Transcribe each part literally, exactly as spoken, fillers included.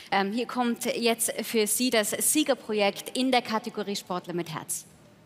Ähm, hier kommt jetzt für Sie das Siegerprojekt in der Kategorie Sportler mit Herz.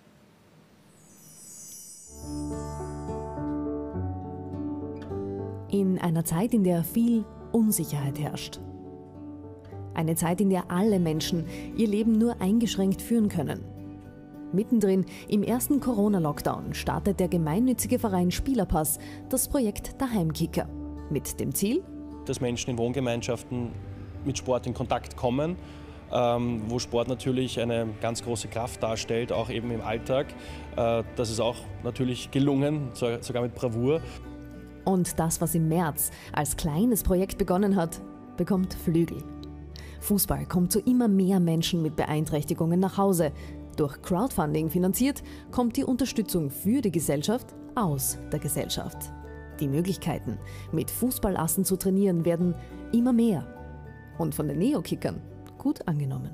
In einer Zeit, in der viel Unsicherheit herrscht. Eine Zeit, in der alle Menschen ihr Leben nur eingeschränkt führen können. Mittendrin im ersten Corona-Lockdown startet der gemeinnützige Verein Spielerpass das Projekt Daheimkicker. Mit dem Ziel, dass Menschen in Wohngemeinschaften mit Sport in Kontakt kommen, ähm, wo Sport natürlich eine ganz große Kraft darstellt, auch eben im Alltag. Äh, das ist auch natürlich gelungen, sogar mit Bravour. Und das, was im März als kleines Projekt begonnen hat, bekommt Flügel. Fußball kommt zu immer mehr Menschen mit Beeinträchtigungen nach Hause. Durch Crowdfunding finanziert, kommt die Unterstützung für die Gesellschaft aus der Gesellschaft. Die Möglichkeiten, mit Fußballassen zu trainieren, werden immer mehr. Und von den Neokickern gut angenommen.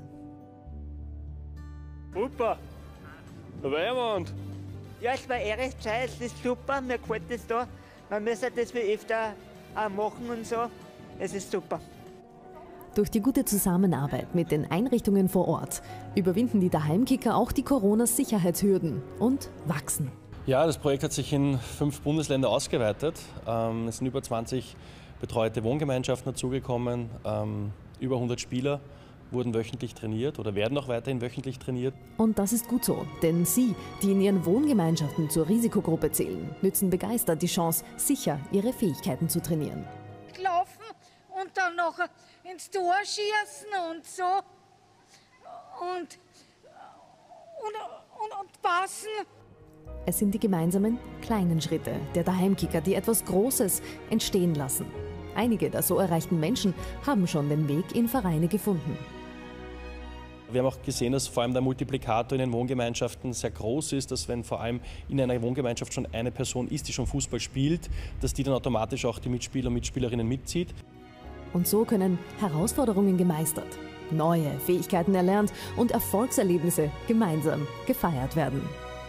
Super! Weihwand! Ja, es war ehrlich Zeit, es ist super, mir gefällt das da. Man müsste das viel öfter auch machen und so. Es ist super. Durch die gute Zusammenarbeit mit den Einrichtungen vor Ort überwinden die Daheimkicker auch die Corona-Sicherheitshürden und wachsen. Ja, das Projekt hat sich in fünf Bundesländer ausgeweitet. Ähm, es sind über zwanzig betreute Wohngemeinschaften dazugekommen. Ähm, über hundert Spieler wurden wöchentlich trainiert oder werden auch weiterhin wöchentlich trainiert. Und das ist gut so, denn sie, die in ihren Wohngemeinschaften zur Risikogruppe zählen, nützen begeistert die Chance, sicher ihre Fähigkeiten zu trainieren. Laufen und dann noch ins Tor schießen und so und, und, und, und passen. Es sind die gemeinsamen kleinen Schritte der Daheimkicker, die etwas Großes entstehen lassen. Einige der so erreichten Menschen haben schon den Weg in Vereine gefunden. Wir haben auch gesehen, dass vor allem der Multiplikator in den Wohngemeinschaften sehr groß ist, dass wenn vor allem in einer Wohngemeinschaft schon eine Person ist, die schon Fußball spielt, dass die dann automatisch auch die Mitspieler und Mitspielerinnen mitzieht. Und so können Herausforderungen gemeistert, neue Fähigkeiten erlernt und Erfolgserlebnisse gemeinsam gefeiert werden.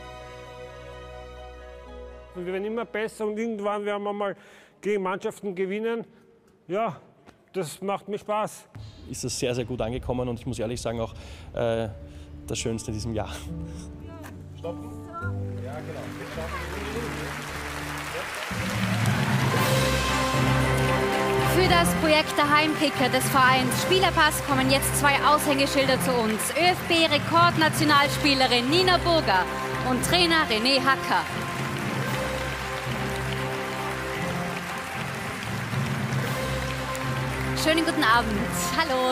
Wir werden immer besser und irgendwann werden wir mal gegen Mannschaften gewinnen. Ja, das macht mir Spaß. Ist das sehr, sehr gut angekommen und ich muss ehrlich sagen auch äh, das Schönste in diesem Jahr. Stoppen? Ja, genau. Für das Projekt Daheimkicker des Vereins Spielerpass kommen jetzt zwei Aushängeschilder zu uns. ÖFB-Rekordnationalspielerin Nina Burger und Trainer René Hacker. Schönen guten Abend. Hallo.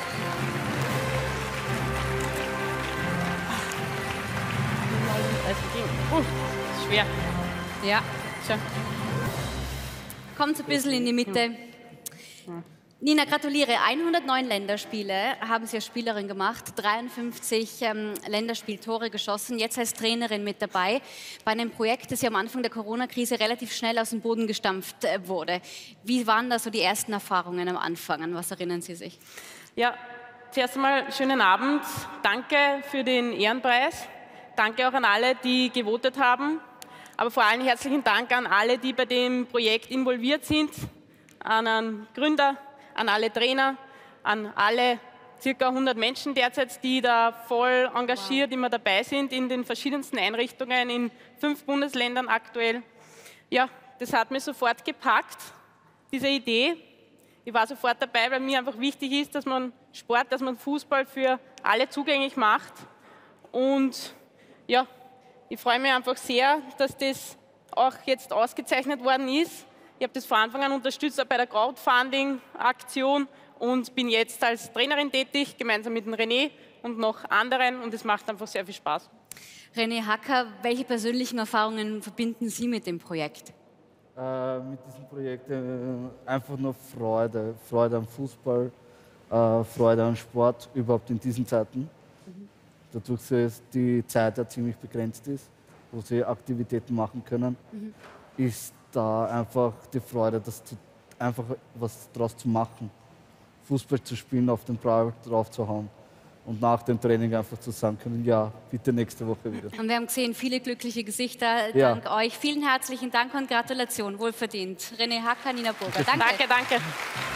Uh, schwer. Ja. Schon. Kommt ein bisschen in die Mitte. Nina, gratuliere. hundertneun Länderspiele haben Sie als Spielerin gemacht, dreiundfünfzig ähm, Länderspieltore geschossen, jetzt als Trainerin mit dabei, bei einem Projekt, das ja am Anfang der Corona-Krise relativ schnell aus dem Boden gestampft äh, wurde. Wie waren da so die ersten Erfahrungen am Anfang? An was erinnern Sie sich? Ja, zuerst einmal schönen Abend. Danke für den Ehrenpreis. Danke auch an alle, die gewotet haben. Aber vor allem herzlichen Dank an alle, die bei dem Projekt involviert sind, an einen Gründer, an alle Trainer, an alle circa hundert Menschen derzeit, die da voll engagiert immer dabei sind in den verschiedensten Einrichtungen in fünf Bundesländern aktuell. Ja, das hat mir sofort gepackt, diese Idee. Ich war sofort dabei, weil mir einfach wichtig ist, dass man Sport, dass man Fußball für alle zugänglich macht. Und ja, ich freue mich einfach sehr, dass das auch jetzt ausgezeichnet worden ist. Ich habe das von Anfang an unterstützt, auch bei der Crowdfunding-Aktion und bin jetzt als Trainerin tätig, gemeinsam mit dem René und noch anderen und es macht einfach sehr viel Spaß. René Hacker, welche persönlichen Erfahrungen verbinden Sie mit dem Projekt? Äh, mit diesem Projekt äh, einfach nur Freude, Freude am Fußball, äh, Freude am Sport, überhaupt in diesen Zeiten. Mhm. Dadurch, dass die Zeit ja ziemlich begrenzt ist, wo sie Aktivitäten machen können, mhm. ist da einfach die Freude, das zu, einfach was draus zu machen. Fußball zu spielen, auf den Ball drauf zu hauen und nach dem Training einfach zu sagen können, ja, bitte nächste Woche wieder. Und wir haben gesehen, viele glückliche Gesichter, ja. dank euch. Vielen herzlichen Dank und Gratulation, wohlverdient. René Hacker, Nina Burger, danke. Danke, danke.